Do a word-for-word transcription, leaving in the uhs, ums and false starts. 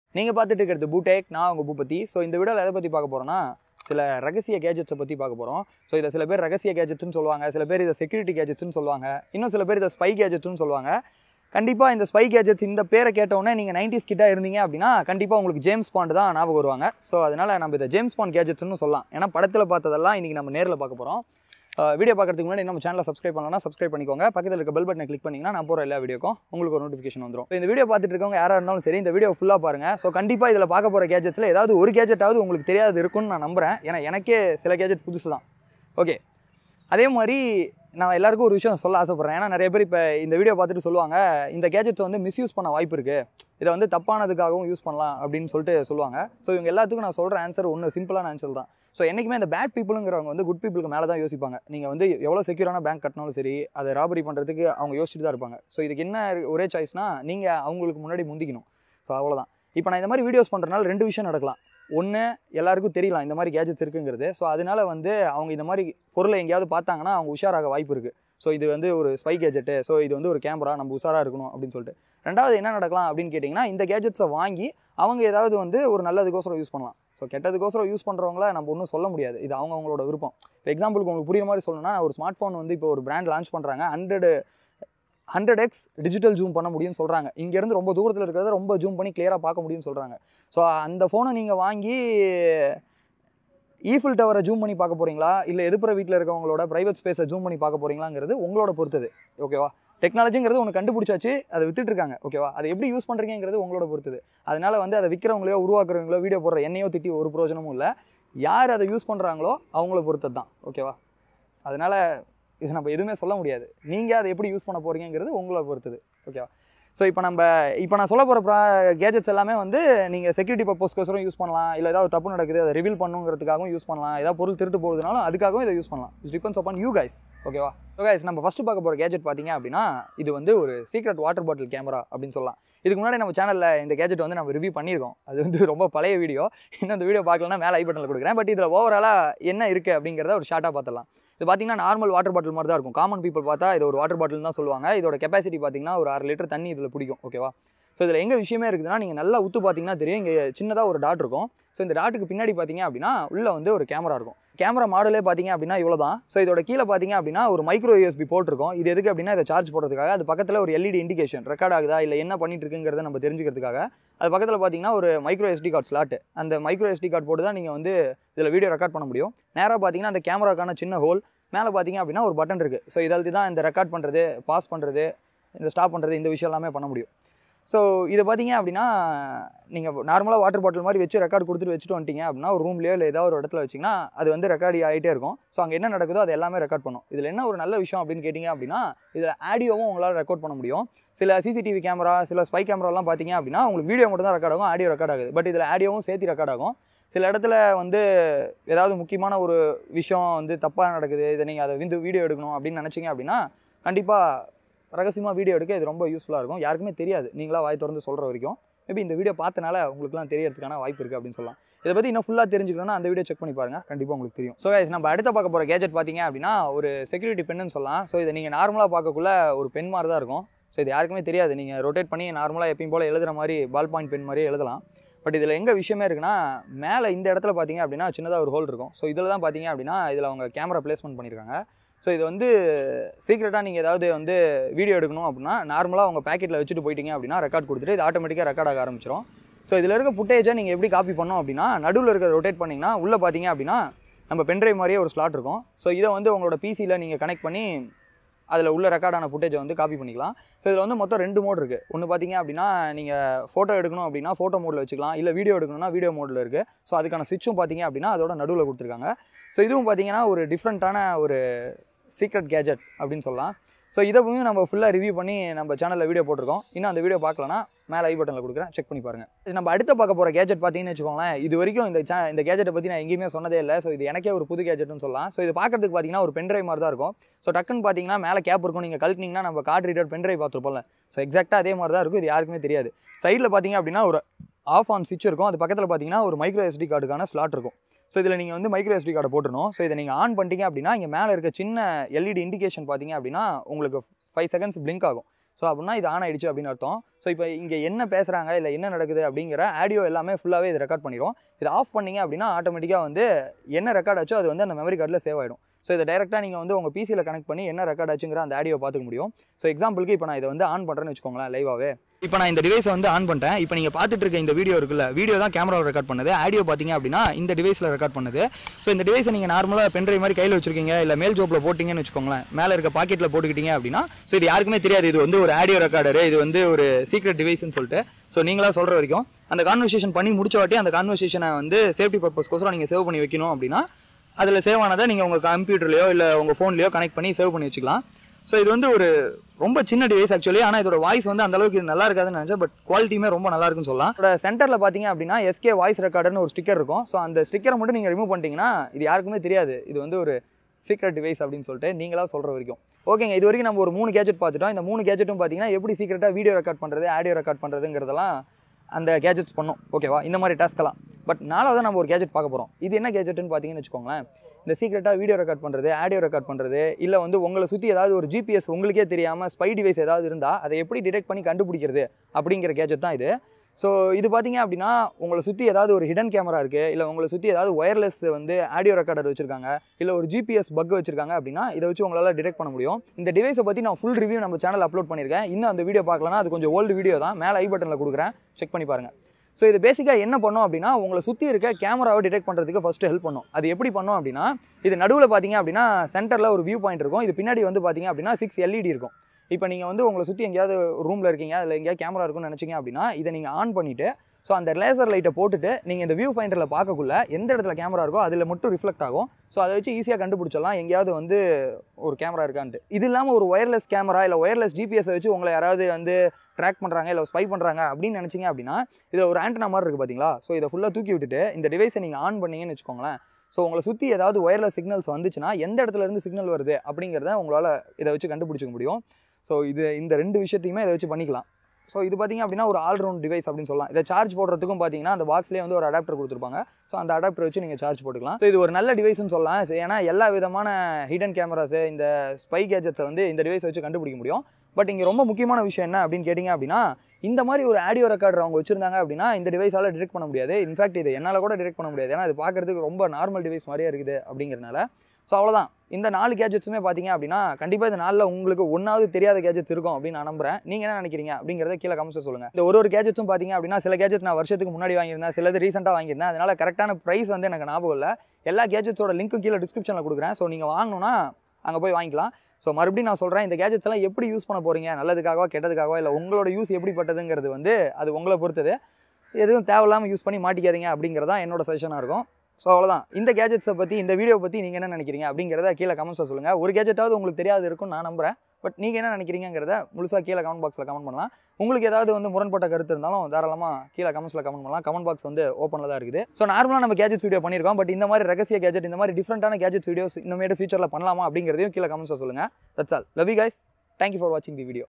நீங்கள் பார்த்துட்டு இருக்கிறது பூடெக், நான் உங்கள் பூபதி. ஸோ இந்த வீடியோவில் எதை பற்றி பார்க்க போகிறோன்னா, சில ரகசிய கேஜெட்ஸை பற்றி பார்க்க போகிறோம். ஸோ இதை சில பேர் ரகசிய கேஜெட்ஸ்னு சொல்லுவாங்க, சில பேர் இதை செக்யூரிட்டி கேஜெட்ஸ்னு சொல்லுவாங்க, இன்னும் சில பேர் இதை ஸ்பை கேஜெட்ஸ்னு சொல்லுவாங்க. கண்டிப்பாக இந்த ஸ்பை கேஜெட்ஸ் இந்த பேரை கேட்டவுடனே நீங்கள் நைன்டிஸ் கிட்டா இருந்தீங்க அப்படின்னா கண்டிப்பாக உங்களுக்கு ஜேம்ஸ் பாண்ட் தான் ஞாபகம் வருவாங்க. ஸோ அதனால் நம்ம இதை ஜேம்ஸ் பாண்ட் கேஜெட்ஸ்னு சொல்லலாம். ஏன்னா படத்தில் பார்த்ததெல்லாம் இன்றைக்கி நம்ம நேரில் பார்க்க போகிறோம். வீடியோ பார்க்கறதுக்கு முன்னாடி நம்ம சேனலை சப்ஸ்கிரைப் பண்ணலாம், சப்ஸ்கிரைப் பண்ணிக்கோங்க. பக்கத்தில் இருக்க பெல் பட்டனை கிளிக் பண்ணிங்கன்னா நான் போகிற எல்லா வீடியோக்கும் உங்களுக்கு ஒரு நோட்டிஃபிகேஷன் வந்துடும். இந்த வீடியோ பார்த்துட்டு இருக்கவங்க யாராக இருந்தாலும் சரி, இந்த வீடியோ ஃபுல்லாக பாருங்கள். ஸோ கண்டிப்பாக இதில் பார்க்க போகிற கேஜெட்ஸில் ஏதாவது ஒரு கேஜெட்டாவது உங்களுக்கு தெரியாது இருக்குன்னு நான் நம்புகிறேன். ஏன்னா எனக்கே சில கேஜெட் புதுசு தான். ஓகே, அதே மாதிரி நான் எல்லாருக்கும் ஒரு விஷயம் சொல்ல ஆசைப்பட்றேன். ஏன்னா நிறைய பேர் இப்போ இந்த வீடியோ பார்த்துட்டு சொல்லுவாங்க, இந்த கேஜெட்ஸை வந்து மிஸ்யூஸ் பண்ண வாய்ப்பு இருக்குது, இதை வந்து தப்பானதுக்காகவும் யூஸ் பண்ணலாம் அப்படின்னு சொல்லிட்டு சொல்லுவாங்க. ஸோ இவங்க எல்லாத்துக்கும் நான் சொல்கிற ஆன்சர் ஒன்று சிம்பிளான ஆன்சர் தான். ஸோ என்றைக்குமே இந்த பேட் பீப்புளுங்கிறவங்க வந்து குட் பீப்புளுக்கு மேலே தான் யோசிப்பாங்க. நீங்கள் வந்து எவ்வளோ செக்யூரான பேங்க் கட்டினாலும் சரி, அதை ராபரி பண்ணுறதுக்கு அவங்க யோசிச்சுட்டு தான் இருப்பாங்க. ஸோ இதுக்கு என்ன ஒரே சாய்ஸ்னால், நீங்கள் அவங்களுக்கு முன்னாடி முந்திக்கணும். ஸோ அவ்வளோதான். இப்போ நான் இந்த மாதிரி வீடியோஸ் பண்ணுறதுனால ரெண்டு விஷயம் நடக்கலாம். ஒன்று, எல்லாருக்கும் தெரியலாம் இந்த மாதிரி கேஜெட்ஸ் இருக்குங்கிறது. ஸோ அதனால வந்து அவங்க இந்த மாதிரி பொருளை எங்கேயாவது பார்த்தாங்கன்னா அவங்க உஷாராக வாய்ப்பு இருக்குது. ஸோ இது வந்து ஒரு ஸ்பை கேஜெட்டு, ஸோ இது வந்து ஒரு கேமரா, நம்ம உஷாராக இருக்கணும் அப்படின்னு சொல்லிட்டு. ரெண்டாவது என்ன நடக்கலாம் அப்படின்னு கேட்டிங்கன்னா, இந்த கேஜெட்ஸை வாங்கி அவங்க ஏதாவது வந்து ஒரு நல்லதுக்கோசரம் யூஸ் பண்ணலாம். ஸோ கெட்டதுக்கோசரம் யூஸ் பண்ணுறவங்கள நம்ம ஒன்றும் சொல்ல முடியாது. இது அவங்க அவங்களோட விருப்பம். இப்போ எக்ஸாம்பிளுக்கு உங்களுக்கு புரியுற மாதிரி சொல்லணும்னா, ஒரு ஸ்மார்ட் ஃபோன் வந்து இப்போ ஒரு பிராண்ட் லான்ச் பண்ணுறாங்க, hundred hundred X digital zoom பண்ண முடியும்னு சொல்கிறாங்க. இங்கேருந்து ரொம்ப தூரத்தில் இருக்கிறத ரொம்ப ஜூம் பண்ணி கிளியராக பார்க்க முடியும்னு சொல்கிறாங்க. ஸோ அந்த ஃபோனை நீங்கள் வாங்கி ஈஃபில் டவரை ஜூம் பண்ணி பார்க்க போகிறீங்களா, இல்லை எதிர்ப்புற வீட்டில் இருக்கவங்களோட ப்ரைவேட் ஸ்பேஸை ஜூம் பண்ணி பார்க்க போகிறீங்களாங்கிறது உங்களோட பொறுத்தது. ஓகேவா? டெக்னாலஜிங்கிறது ஒன்று கண்டுபிடிச்சாச்சு, அதை வித்துட்டு இருக்காங்க. ஓகேவா? அதை எப்படி யூஸ் பண்ணுறீங்கிறது உங்களோட பொறுத்தது. அதனால் வந்து அதை விற்கிறவங்களோ உருவாக்குறவங்களோ வீடியோ போடுற என்னையோ திட்டி ஒரு பிரயோஜனமும் இல்லை. யார் அதை யூஸ் பண்ணுறாங்களோ அவங்கள பொறுத்தது தான். ஓகேவா? அதனால் இது நம்ம எதுவுமே சொல்ல முடியாது. நீங்கள் அதை எப்படி யூஸ் பண்ண போகிறீங்கிறது உங்களை பொறுத்தது. ஓகேவா? ஸோ இப்போ நம்ம இப்போ நான் சொல்ல போகிற ப்ரா கேஜெட்ஸ் எல்லாமே வந்து நீங்கள் செக்யூரிட்டி பர்பஸ்க்கோசரம் யூஸ் பண்ணலாம், இல்லை ஏதாவது தப்பு நடக்குது அதை ரிவீல் பண்ணுங்கிறதுக்காகவும் யூஸ் பண்ணலாம், ஏதாவது பொருள் திருட்டு போகுதுனாலும் அதுக்காகவும் இதை யூஸ் பண்ணலாம். It's depends upon you guys. ஓகேவா? ஸோ கைஸ், நம்ம ஃபஸ்ட்டு பார்க்க போகிற கேஜெட் பார்த்தீங்க அப்படின்னா, இது வந்து ஒரு சீக்ரெட் வாட்டர் பாட்டில் கேமரா அப்படின்னு சொல்லலாம். இதுக்கு முன்னாடி நம்ம சேனலில் இந்த கேஜெட் வந்து நம்ம ரிவ்யூ பண்ணியிருக்கோம். அது வந்து ரொம்ப பழைய வீடியோ. இன்னும் அந்த வீடியோ பார்க்கலன்னா மேலே ஐ பட்டனில் கொடுக்குறேன். பட் இதில் ஓவராலாக என்ன இருக்குது அப்படிங்கிறத ஒரு ஷார்ட்டாக பார்த்துடலாம். இது பார்த்தீங்கன்னா நார்மல் வாட்டர் பாட்டில் மாதிரி தான் இருக்கும். காமன் பீப்பிள் பார்த்தா இது ஒரு வாட்டர் பாட்டில் தான் சொல்லுவாங்க. இதோட கெப்பாசிட்டி பார்த்தீங்கன்னா ஒரு ஆறு லிட்டர் தண்ணி இதில் பிடிக்கும். ஓகேவா? ஸோ இதில் எங்கே விஷயமே இருக்குதுன்னா, நீங்கள் நல்லா உத்து பார்த்தீங்கன்னா தெரியும், இங்கே சின்னதாக ஒரு டாட் இருக்கும். ஸோ இந்த டாட்டுக்கு பின்னாடி பார்த்தீங்க அப்படின்னா உள்ளே வந்து ஒரு கேமரா இருக்கும். கேமரா மாடலே பார்த்தீங்க அப்படின்னா இவ்வளோ தான். ஸோ இதோட கீழே பார்த்தீங்க அப்படின்னா ஒரு மைக்ரோ யூஎஸ்பி போட்டிருக்கும். இது எதுக்கு அப்படின்னா இதை சார்ஜ் போடுறதுக்காக. அது பக்கத்தில் ஒரு எல்இடி இண்டிகேஷன் ரெக்கார்ட் ஆகுதா இல்லை என்ன பண்ணிட்டு இருக்குங்கிறத நம்ம தெரிஞ்சுக்கிறதுக்காக. அது பக்கத்தில் பார்த்தீங்கன்னா ஒரு மைக்ரோ எஸ்டி கார்டு ஸ்லாட். அந்த மைக்ரோ எஸ்டி கார்டு போட்டு தான் நீங்கள் வந்து இதில் வீடியோ ரெக்கார்ட் பண்ண முடியும். நேராக பார்த்தீங்கன்னா அந்த கேமராக்கான சின்ன ஹோல், மேலே பார்த்தீங்க அப்படின்னா ஒரு பட்டன் இருக்குது. ஸோ இதால் தான் இந்த ரெக்கார்ட் பண்ணுறது, பாஸ் பண்ணுறது, இந்த ஸ்டாப் பண்ணுறது, இந்த விஷயம் எல்லாமே பண்ண முடியும். ஸோ இதை பார்த்தீங்க அப்படின்னா நீங்கள் நார்மலாக வாட்டர் பாட்டில் மாதிரி வச்சு ரெக்கார்ட் கொடுத்துட்டு வச்சுட்டு வந்துட்டீங்க அப்படின்னா ஒரு ரூம்லேயோ இல்லை ஏதாவது ஒரு இடத்துல வச்சிங்கன்னா அது வந்து ரெக்கார்ட் ஆகிட்டே இருக்கும். ஸோ அங்கே என்ன நடக்குதோ அது எல்லாமே ரெக்கார்ட் பண்ணும். இதில் என்ன ஒரு நல்ல விஷயம் அப்படின்னு கேட்டிங்க அப்படின்னா, இதில் ஆடியோவும் உங்களால் ரெக்கார்ட் பண்ண முடியும். சில சிசிடிவி கேமரா, சில ஸ்பை கேமராலாம் பார்த்தீங்க அப்படின்னா உங்களுக்கு வீடியோ மட்டும் தான் ரெக்கார்ட் ஆகும், ஆடியோ ரெக்கார்ட் ஆகுது. பட் இதில் ஆடியோவும் சேர்த்து ரெக்கார்ட் ஆகும். சில இடத்துல வந்து ஏதாவது முக்கியமான ஒரு விஷயம் வந்து தப்பாக நடக்குது, இதை நீங்கள் அதை வந்து வீடியோ எடுக்கணும் அப்படின்னு நினச்சிங்க அப்படின்னா கண்டிப்பாக ரகசியமாக வீடியோ எடுக்க இது ரொம்ப யூஸ்ஃபுல்லாக இருக்கும். யாருக்குமே தெரியாது, நீங்களாக வாய் திறந்து சொல்கிற வரைக்கும். மேபி இந்த வீடியோ பார்த்தனால உங்களுக்குலாம் தெரியறதுக்கான வாய்ப்பு இருக்குது அப்படின்னு சொல்லலாம். இதை பற்றி இன்னும் ஃபுல்லாக தெரிஞ்சுக்கணும்னா அந்த வீடியோ செக் பண்ணி பாருங்கள், கண்டிப்பாக உங்களுக்கு தெரியும். ஸோ கைஸ், நம்ம அடுத்த பார்க்க போகிற கேஜெட் பார்த்தீங்க அப்படின்னா ஒரு செக்யூரிட்டி பென்னு சொல்லலாம். ஸோ இதை நீங்கள் நார்மலாக பார்க்கக்குள்ள ஒரு பென் மாதிரி தான் இருக்கும். ஸோ இது யாருக்குமே தெரியாது. நீங்கள் ரொட்டேட் பண்ணி நார்மலாக எப்பயும் போல் எழுதுகிற மாதிரி பால் பாயிண்ட் பென் மாதிரியே எழுதலாம். பட் இதில் எங்கே விஷயமே இருக்குன்னா, மேலே இந்த இடத்துல பார்த்தீங்க அப்படின்னா சின்னதாக ஒரு ஹோல் இருக்கும். ஸோ இதில் தான் பார்த்தீங்க அப்படின்னா இதில் அவங்க கேமரா பிளேஸ்மெண்ட் பண்ணியிருக்காங்க. ஸோ இது வந்து சீக்ரெட்டாக நீங்கள் ஏதாவது வந்து வீடியோ எடுக்கணும் அப்படின்னா நார்மலாக உங்கள் பேக்கெட்டில் வச்சுட்டு போயிட்டீங்க அப்படின்னா ரெக்கார்ட் கொடுத்துட்டு இது ஆட்டோமேட்டிக்காக ரெக்கார்ட் ஆக ஆரம்பிச்சிடும். ஸோ இதில் இருக்க ஃபுட்டேஜை நீங்கள் எப்படி காப்பி பண்ணோம் அப்படின்னா, நடுவில் இருக்கிற ரொட்டேட் பண்ணிங்கன்னா உள்ளே பார்த்தீங்க அப்படின்னா நம்ம பென்ட்ரைவ் மாதிரியே ஒரு ஸ்லாட் இருக்கும். ஸோ இதை வந்து உங்களோட பிசியில் நீங்கள் கனெக்ட் பண்ணி அதில் உள்ள ரெக்கார்டான ஃபுட்டேஜை வந்து காப்பி பண்ணிக்கலாம். ஸோ இதில் வந்து மொத்தம் ரெண்டு மோட் இருக்குது. ஒன்று பார்த்தீங்க அப்படின்னா நீங்கள் ஃபோட்டோ எடுக்கணும் அப்படின்னா ஃபோட்டோ மோடில் வச்சுக்கலாம், இல்லை வீடியோ எடுக்கணும்னா வீடியோ மோடில் இருக்குது. ஸோ அதுக்கான ஸ்விட்சும் பார்த்தீங்க அப்படின்னா அதோட நடுவில் கொடுத்துருக்காங்க. ஸோ இதுவும் பார்த்தீங்கன்னா ஒரு டிஃப்ரெண்ட்டான ஒரு சீக்ரெட் கேஜெட் அப்படின்னு சொல்லலாம். ஸோ இதையும் நம்ம ஃபுல்லாக ரிவ்யூ பண்ணி நம்ம சேனலில் வீடியோ போட்டிருக்கோம். இன்னும் அந்த வீடியோ பார்க்கலன்னா மேலே ஐ பட்டனில் கொடுக்குறேன், செக் பண்ணி பாருங்கள். இது நம்ம அடுத்த பார்க்க போகிற கேஜெட் பார்த்தீங்கன்னு வச்சுக்கோங்களேன், இது வரைக்கும் இந்த சே இந்த கேஜெட்டை பற்றி நான் எங்கேயுமே சொன்னதே இல்லை. ஸோ இது எனக்கே ஒரு புது கேஜெட்னு சொல்லலாம். ஸோ இது பார்க்கறதுக்கு பார்த்தீங்கன்னா ஒரு பென்ட்ரைவ் மாதிரி தான் இருக்கும். ஸோ டக்குன்னு பார்த்தீங்கன்னா மேலே கேப் இருக்கும், நீங்கள் கழட்டினீங்கன்னா நம்ம கார்டு ரீடர் பென்ட்ரைவ் பார்த்துருப்போம்ல, ஸோ எக்ஸாக்டாக அதே மாதிரி தான் இருக்கும். இது யாருக்குமே தெரியாது. சைடில் பார்த்தீங்க அப்படின்னா ஒரு ஆஃப் ஆன் ஸ்விட்ச் இருக்கும். அது பக்கத்தில் பார்த்தீங்கன்னா ஒரு மைக்ரோ எஸ்டி கார்டுக்கான ஸ்லாட் இருக்கும். ஸோ இதில் நீங்கள் வந்து மைக்ரோ எஸ்டி கார்டை போட்டுருணும். ஸோ இதை நீங்கள் ஆன் பண்ணிட்டீங்க அப்படின்னா இங்கே மேலே இருக்க சின்ன எல்இடி இண்டிகேஷன் பார்த்தீங்க அப்படின்னா உங்களுக்கு ஃபைவ் செகண்ட்ஸ் பிளிங்க் ஆகும். ஸோ அப்படின்னா இது ஆன் ஆயிடுச்சு அப்படின்னு அர்த்தம். ஸோ இப்போ இங்கே என்ன பேசுகிறாங்க இல்லை என்ன நடக்குது அப்படிங்கிற ஆடியோ எல்லாமே ஃபுல்லாகவே இது ரெக்கார்ட் பண்ணிடும். இதை ஆஃப் பண்ணிங்க அப்படின்னா ஆட்டோமேட்டிக்காக வந்து என்ன ரெக்கார்ட் ஆச்சோ அது வந்து அந்த மெமரி கார்டில் சேவ் ஆகிடும். ஸோ இதை டேரெக்டாக நீங்கள் வந்து உங்கள் பிசியில் கனெக்ட் பண்ணி என்ன ரெக்கார்ட் ஆச்சுங்கிற அந்த ஆடியோ பார்த்துக்க முடியும். ஸோ எக்ஸாம்பிளுக்கு இப்போ நான் இதை வந்து ஆன் பண்ணுறேன்னு வச்சுக்கோங்களேன் லைவாகவே. இப்போ நான் இந்த டிவைஸை வந்து ஆன் பண்ணிட்டேன். இப்போ நீங்கள் பார்த்துட்டு இருக்க இந்த வீடியோ இருக்குல்ல, வீடியோ தான் கேமராவில் ரெக்கார்ட் பண்ணுது. ஆடியோ பார்த்தீங்க அப்படின்னா இந்த டிவைஸில் ரெக்கார்ட் பண்ணுது. ஸோ இந்த டிவைஸை நீங்கள் நார்மலாக பென்ட்ரைவ் மாதிரி கையில் வச்சிருக்கீங்க இல்லை மேல் ஜோப்பில் போட்டிங்கன்னு வச்சுக்கோங்களேன், மேலே இருக்க பாக்கெட்டில் போட்டுக்கிட்டீங்க அப்படின்னா ஸோ இது யாருக்குமே தெரியாது இது வந்து ஒரு ஆடியோ ரெக்கார்டரு, இது வந்து ஒரு சீக்ரெட் டிவைஸ்ன்னு சொல்லிட்டு. ஸோ நீங்களாக சொல்கிற வரைக்கும் அந்த கான்வர்சேஷன் பண்ணி முடிச்ச வாட்டி அந்த கான்வர்சேஷனை வந்து சேஃப்டி பர்பஸ்க்கோசரம் நீங்கள் சேவ் பண்ணி வைக்கணும் அப்படின்னா அதில் சேவ் ஆனதை நீங்கள் உங்கள் கம்ப்யூட்டர்லையோ இல்லை உங்கள் ஃபோன்லையோ கனெக்ட் பண்ணி சேவ் பண்ணி வச்சுக்கலாம். ஸோ இது வந்து ஒரு ரொம்ப சின்ன டிவைஸ் ஆக்சுவலி. ஆனால் இதோட வாய்ஸ் வந்து அந்த அளவுக்கு நல்லா இருக்காதுன்னு நினச்சேன், பட் குவாலிட்டியுமே ரொம்ப நல்லா இருக்குன்னு சொல்லலாம். இதோட சென்டரில் பார்த்தீங்க அப்படின்னா எஸ்கே வாய்ஸ் ரெக்கார்டர்னு ஒரு ஸ்டிக்கர் இருக்கும். ஸோ அந்த ஸ்டிக்கரை மட்டும் நீங்கள் ரிமூவ் பண்ணிட்டீங்கன்னா இது யாருக்குமே தெரியாது இது வந்து ஒரு சீக்ரெட் டிவைஸ் அப்படின்னு சொல்லிட்டு நீங்களா சொல்கிற வரைக்கும். ஓகேங்க, இது வரைக்கும் நம்ம ஒரு மூணு கேஜெட் பார்த்துட்டோம். இந்த மூணு கேஜெட்டும் பார்த்தீங்கன்னா எப்படி சீக்ரெட்டாக வீடியோ ரெக்கார்ட் பண்ணுறது, ஆடியோ ரெக்கார்ட் பண்ணுறதுங்கிறதெல்லாம் அந்த கேஜெட்ஸ் பண்ணும். ஓகேவா, இந்த மாதிரி டாஸ்க்கெல்லாம். பட் நாலாவது நம்ம ஒரு கேஜெட் பார்க்க போகிறோம். இது என்ன கேஜெட்னு பார்த்தீங்கன்னு வச்சுக்கோங்களேன், இந்த சீக்ரெட்டாக வீடியோ ரெக்கார்ட் பண்ணுறது, ஆடியோ ரெக்கார்ட் பண்ணுறது, இல்லை வந்து உங்களை சுற்றி ஏதாவது ஒரு ஜிபிஎஸ் உங்களுக்கே தெரியாமல் ஸ்பை டிவைஸ் ஏதாவது இருந்தால் அதை எப்படி டிடெக்ட் பண்ணி கண்டுபிடிக்கிறது அப்படிங்கிற கேஜெட் தான் இது. ஸோ இது பார்த்தீங்க அப்படின்னா உங்களை சுற்றி ஏதாவது ஒரு ஹிடன் கேமரா இருக்குது, இல்லை உங்களை சுற்றி ஏதாவது ஒயர்லெஸ் வந்து ஆடியோ ரெக்கார்டர் வச்சிருக்காங்க, இல்லை ஒரு ஜிபிஎஸ் பக் வச்சிருக்காங்க அப்படின்னா இதை வச்சு உங்களால் டிடெக்ட் பண்ண முடியும். இந்த டிவைஸை பற்றி நான் ஃபுல் ரிவ்யூ நம்ம சேனல் அப்லோட் பண்ணியிருக்கேன். இன்னும் அந்த வீடியோ பார்க்கலன்னா அது கொஞ்சம் ஓல்டு வீடியோ தான், மேலே ஐ பட்டனில் கொடுக்குறேன், செக் பண்ணி பாருங்கள். ஸோ இது பேசிக்காக என்ன பண்ணும் அப்படின்னா உங்களை சுற்றி இருக்க கேமராவை டிடெக்ட் பண்ணுறதுக்கு ஃபஸ்ட்டு ஹெல்ப் பண்ணும். அது எப்படி பண்ணும் அப்படின்னா இது நடுவில் பார்த்தீங்க அப்படின்னா சென்டரில் ஒரு வியூ பாயிண்ட் இருக்கும். இது பின்னாடி வந்து பார்த்தீங்க அப்படின்னா சிக்ஸ் எல்இடி இருக்கும். இப்போ நீங்கள் வந்து உங்களை சுற்றி எங்கேயாவது ரூமில் இருக்கீங்க, அதில் எங்கேயாவது கேமரா இருக்குன்னு நினச்சிங்க அப்படின்னா இதை நீங்கள் ஆன் பண்ணிவிட்டு ஸோ அந்த லேசர் லைட்டை போட்டுட்டு நீங்கள் இந்த வியூ ஃபைண்டரில் பார்க்கக்குள்ள எந்த இடத்துல கேமரா இருக்கோ அதில் மட்டும் ரிஃப்ளெக்ட் ஆகும். ஸோ அதை வச்சு ஈஸியாக கண்டுபிடிச்சலாம் எங்கேயாவது வந்து ஒரு கேமரா இருக்கான்ட்டு. இது இல்லாமல் ஒரு ஒயர்லெஸ் கேமரா இல்லை ஒயர்லெஸ் ஜிபிஎஸை வச்சு உங்களை யாராவது வந்து ட்ராக் பண்ணுறாங்க இல்லை ஸ்பை பண்ணுறாங்க அப்படின்னு நினச்சிங்க அப்படின்னா இதில் ஒரு ஆண்டனா மாதிரி இருக்குது பார்த்தீங்களா. ஸோ இதை ஃபுல்லாக தூக்கி விட்டுட்டு இந்த டிவைஸை நீங்கள் ஆன் பண்ணீங்கன்னு வச்சுக்கோங்களேன். ஸோ உங்களை சுற்றி ஏதாவது ஒயர்லெஸ் சிக்னல்ஸ் வந்துச்சுன்னா எந்த இடத்துல இருந்து சிக்னல் வருது அப்படிங்கிறத உங்களால் இதை வச்சு கண்டுபிடிச்சிக்க முடியும். ஸோ இது இந்த ரெண்டு விஷயத்தையுமே இதை வச்சு பண்ணிக்கலாம். ஸோ இது பார்த்திங்க அப்படின்னா ஒரு ஆல்ரவுண்ட் டிவைஸ் அப்படின்னு சொல்லலாம். இதை சார்ஜ் போடுறதுக்கும் பார்த்தீங்கன்னா அந்த பாக்ஸ்லேயே வந்து ஒரு அடாப்டர் கொடுத்துருப்பாங்க. ஸோ அந்த அடாப்டர் வச்சு நீங்கள் சார்ஜ் போட்டுக்கலாம். ஸோ இது ஒரு நல்ல டிவைஸ்னு சொல்லலாம். ஸோ ஏன்னா எல்லா விதமான ஹிடன் கேமராஸு இந்த ஸ்பை கேஜெட்ஸை வந்து இந்த டிவைஸ் வச்சு கண்டுபிடிக்க முடியும். பட் இங்கே ரொம்ப முக்கியமான விஷயம் என்ன அப்படின்னு கேட்டிங்க அப்படின்னா இந்த மாதிரி ஒரு ஆடியோ ரெக்கார்டர் அவங்க வச்சிருந்தாங்க அப்படின்னா இந்த டிவைஸால் டிடெக்ட் பண்ண முடியாது. இன்ஃபேக்ட் இது என்னால் கூட டிடெக்ட் பண்ண முடியாது, ஏன்னா இது பார்க்குறதுக்கு ரொம்ப நார்மல் டிவைஸ் மாதிரியே இருக்குது அப்படிங்கிறனால. ஸோ அவ்வளோதான், இந்த நாலு கேஜெட்ஸுமே பார்த்தீங்க அப்படின்னா கண்டிப்பாக இந்த நாளில் உங்களுக்கு ஒன்றாவது தெரியாத கேஜெட்ஸ் இருக்கும் அப்படின்னு நான் நம்புறேன். நீங்கள் என்ன நினைக்கிறீங்க அப்படிங்கிறத கீழே கமெண்ட்ஸில் சொல்லுங்கள். இந்த ஒரு ஒரு கேஜெட்ஸும் பார்த்தீங்க அப்படின்னா சில கேஜெட்ஸ் நான் வருஷத்துக்கு முன்னாடி வாங்கியிருந்தேன், சிலது ரீசெண்டாக வாங்கியிருந்தேன். அதனால் கரெக்டான ப்ரைஸ் வந்து எனக்கு ஞாபகம் இல்லை. எல்லா கேஜெட்ஸோட லிங்க்கும் கீழே டிஸ்கிரிப்ஷனில் கொடுக்குறேன். ஸோ நீங்கள் வாங்கணும்னா அங்கே போய் வாங்கிக்கலாம். ஸோ மறுபடியும் நான் சொல்கிறேன், இந்த கேஜெட்ஸ் எல்லாம் எப்படி யூஸ் பண்ண போகிறீங்க, நல்லதுக்காகவா கெட்டதுக்காகவா, இல்லை உங்களோட யூஸ் எப்படிப்பட்டதுங்கிறது வந்து அது உங்களை பொறுத்தது. எதுவும் தேவையில்லாமல் யூஸ் பண்ணி மாட்டிக்காதீங்க அப்படிங்கிறதான் என்னோட சஜஷனாக இருக்கும். ஸோ அவ்வளோதான், இந்த கேஜெட்ஸை பற்றி இந்த வீடியோ பற்றி நீங்கள் என்ன நினைக்கிறீங்க அப்படிங்கிறத கீழே கமெண்ட்ஸில் சொல்லுங்கள். ஒரு கேஜெட்டாவது உங்களுக்கு தெரியாது இருக்கும்னு நான் நம்புறேன். பட் நீங்கள் என்ன நினைக்கிறீங்கிறத முழுசாக கீழே கமெண்ட் பாக்ஸில் கமெண்ட் பண்ணலாம். உங்களுக்கு ஏதாவது வந்து முரண்பட்ட கருத்து இருந்தாலும் தாராளமாக கீழே கமெண்ட்ஸில் கமெண்ட் பண்ணலாம். கமெண்ட் பாக்ஸ் வந்து ஓப்பனில் தான் இருக்குது. ஸோ நார்மலாக நம்ம கேஜெட்ஸ் வீடியோ பண்ணியிருக்கோம். பட் இந்த மாதிரி ரகசிய கேஜெட், இந்த மாதிரி டிஃப்ரெண்டான கேஜெட்ஸ் வீடியோஸ் இன்னுமேட்டு ஃபியூச்சரில் பண்ணலாமா அப்படிங்கிறதையும் கீழே கமெண்ட்ஸில் சொல்லுங்கள். That's all. Love you guys. Thank you for வாட்சிங் தி வீடியோ.